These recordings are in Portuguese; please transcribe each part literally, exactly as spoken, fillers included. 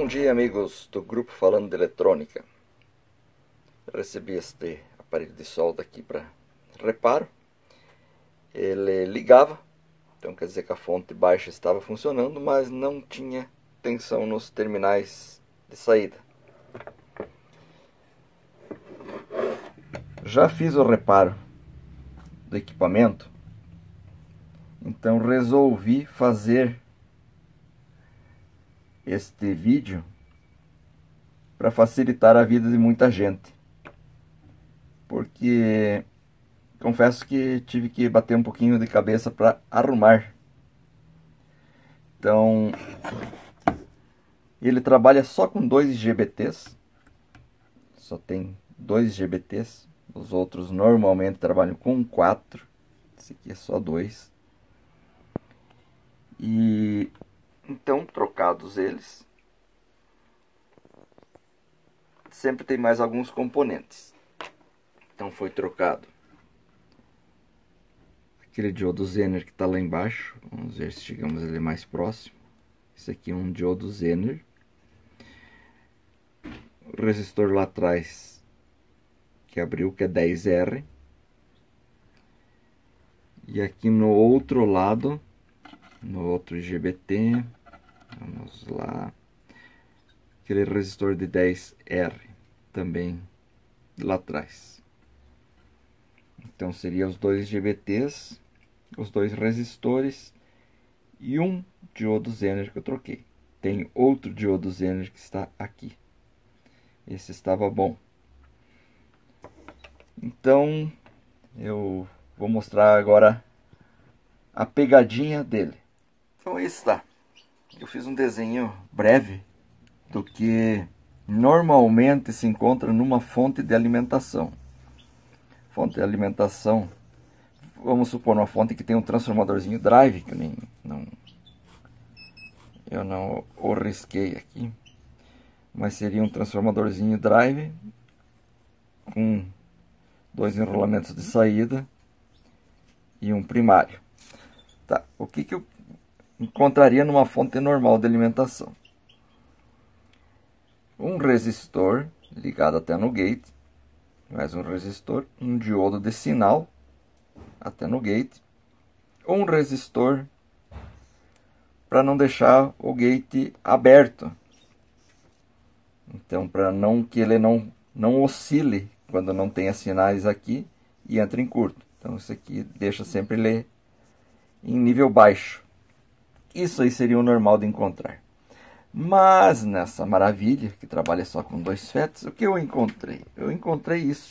Bom dia, amigos do grupo Falando de Eletrônica. Eu recebi este aparelho de solda aqui para reparo. Ele ligava, então quer dizer que a fonte baixa estava funcionando, mas não tinha tensão nos terminais de saída. Já fiz o reparo do equipamento, então resolvi fazer este vídeo para facilitar a vida de muita gente, porque confesso que tive que bater um pouquinho de cabeça para arrumar. Então ele trabalha só com dois G B Ts, só tem dois G B Ts, os outros normalmente trabalham com quatro, esse aqui é só dois. E então, trocados eles, sempre tem mais alguns componentes. Então foi trocado aquele diodo Zener que está lá embaixo. Vamos ver se chegamos ele mais próximo. Esse aqui é um diodo Zener. O resistor lá atrás que abriu, que é dez R. E aqui no outro lado, no outro G B T, vamos lá, aquele resistor de dez R também lá atrás. Então seria os dois G B Ts, os dois resistores e um diodo Zener que eu troquei. Tem outro diodo Zener que está aqui. Esse estava bom. Então eu vou mostrar agora a pegadinha dele. Então aí está. Eu fiz um desenho breve do que normalmente se encontra numa fonte de alimentação. Fonte de alimentação, vamos supor uma fonte que tem um transformadorzinho drive, que eu nem, não, eu não o risquei aqui, mas seria um transformadorzinho drive com dois enrolamentos de saída e um primário. Tá, o que que eu encontraria numa fonte normal de alimentação? Um resistor ligado até no gate, mais um resistor, um diodo de sinal até no gate, um resistor para não deixar o gate aberto, então para não que ele não não oscile quando não tenha sinais aqui e entre em curto. Então isso aqui deixa sempre ele em nível baixo. Isso aí seria o normal de encontrar. Mas nessa maravilha, que trabalha só com dois F E Ts, o que eu encontrei? Eu encontrei isso.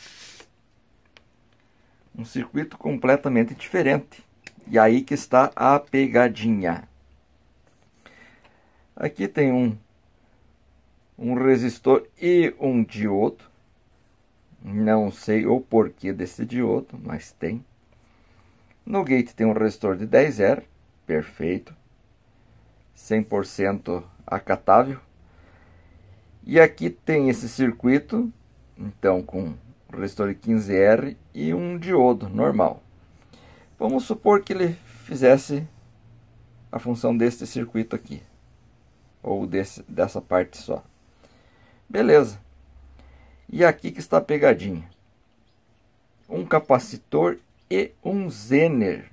Um circuito completamente diferente. E aí que está a pegadinha. Aqui tem um, um resistor e um diodo. Não sei o porquê desse diodo, mas tem. No gate tem um resistor de dez R, perfeito. cem por cento acatável. E aqui tem esse circuito, então com resistor de quinze R e um diodo normal. Vamos supor que ele fizesse a função deste circuito aqui, ou desse, dessa parte só. Beleza. E aqui que está a pegadinha. Um capacitor e um Zener.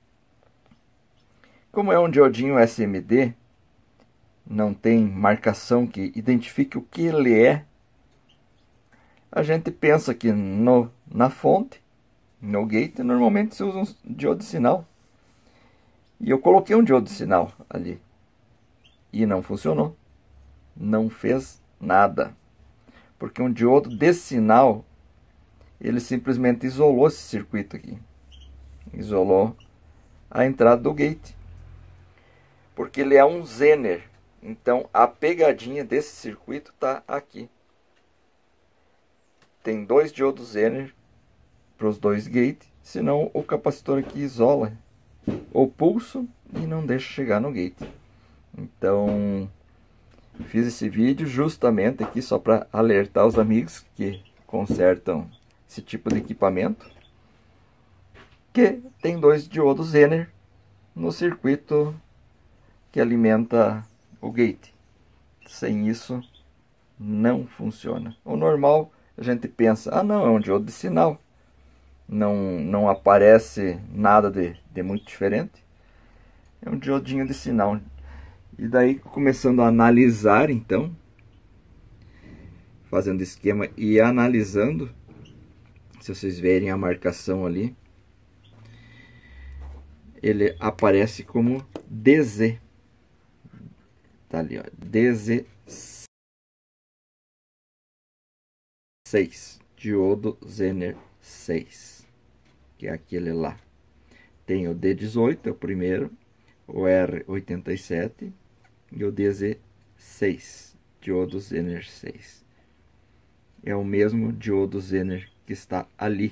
Como é um diodinho S M D, não tem marcação que identifique o que ele é, a gente pensa que no, na fonte, no gate, normalmente se usa um diodo de sinal. E eu coloquei um diodo de sinal ali. E não funcionou. Não fez nada. Porque um diodo de sinal, ele simplesmente isolou esse circuito aqui. Isolou a entrada do gate. Porque ele é um Zener. Então a pegadinha desse circuito está aqui. Tem dois diodos Zener para os dois gates, senão o capacitor aqui isola o pulso e não deixa chegar no gate. Então fiz esse vídeo justamente aqui só para alertar os amigos que consertam esse tipo de equipamento, que tem dois diodos Zener no circuito que alimenta o gate. sem isso não funciona. O normal, a gente pensa, ah não, é um diodo de sinal. Não, não aparece nada de, de muito diferente. É um diodinho de sinal. E daí, começando a analisar, então, fazendo esquema e analisando, se vocês verem a marcação ali, ele aparece como D Z. Tá ali, ó, D Z seis, diodo Zener seis, que é aquele lá. Tem o D dezoito, é o primeiro, o R oitenta e sete e o D Z seis, diodo Zener seis. É o mesmo diodo Zener que está ali.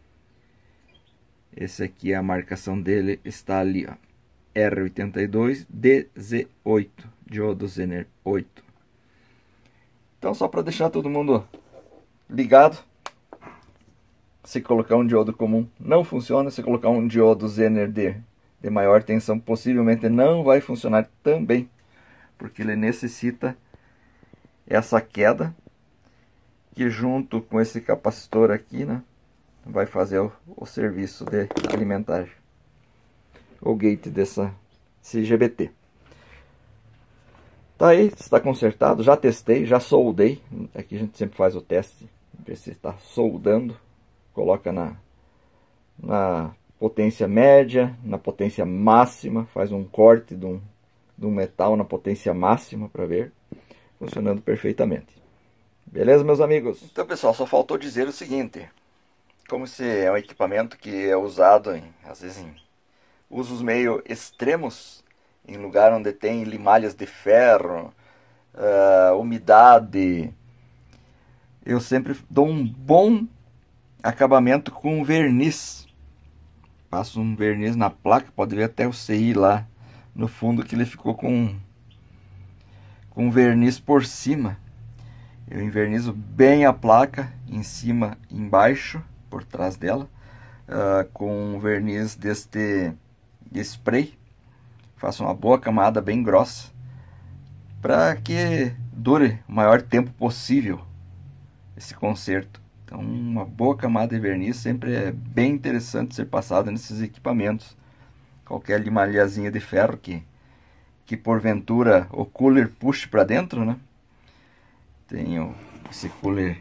Esse aqui, a marcação dele está ali, ó, R oitenta e dois, D Z oito, diodo Zener oito. Então, só para deixar todo mundo ligado, se colocar um diodo comum não funciona, se colocar um diodo Zener de, de maior tensão possivelmente não vai funcionar também, porque ele necessita essa queda, que junto com esse capacitor aqui, né, vai fazer o, o serviço de alimentar o gate dessa C G B T. Tá aí, está consertado, já testei, já soldei. Aqui a gente sempre faz o teste, ver se está soldando. Coloca na, na potência média, na potência máxima, faz um corte de um, de um metal na potência máxima para ver, funcionando perfeitamente. Beleza, meus amigos? Então, pessoal, só faltou dizer o seguinte: como esse é um equipamento que é usado, em, às vezes, em usos meio extremos, em lugar onde tem limalhas de ferro, uh, umidade, eu sempre dou um bom acabamento com verniz. Passo um verniz na placa, pode ver até o C I lá no fundo que ele ficou com, com verniz por cima. Eu invernizo bem a placa, em cima e embaixo, por trás dela, uh, com verniz deste de spray. Faço uma boa camada bem grossa, para que dure o maior tempo possível esse conserto. Então, uma boa camada de verniz sempre é bem interessante ser passada nesses equipamentos. Qualquer limalhazinha de ferro que, que porventura o cooler puxe para dentro, né? Tenho esse cooler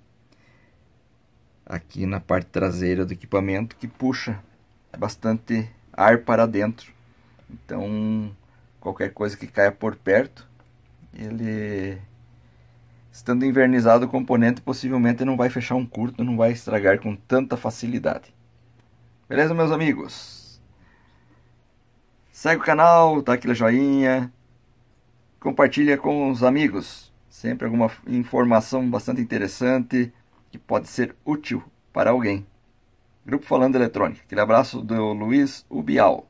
aqui na parte traseira do equipamento que puxa bastante ar para dentro. Então, qualquer coisa que caia por perto, ele, estando invernizado o componente, possivelmente não vai fechar um curto, não vai estragar com tanta facilidade. Beleza, meus amigos? Segue o canal, dá aquele joinha, compartilha com os amigos. Sempre alguma informação bastante interessante que pode ser útil para alguém. Grupo Falando Eletrônica. Aquele abraço do Luiz Ubial.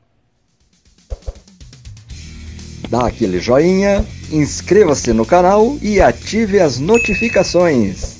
Dá aquele joinha, inscreva-se no canal e ative as notificações.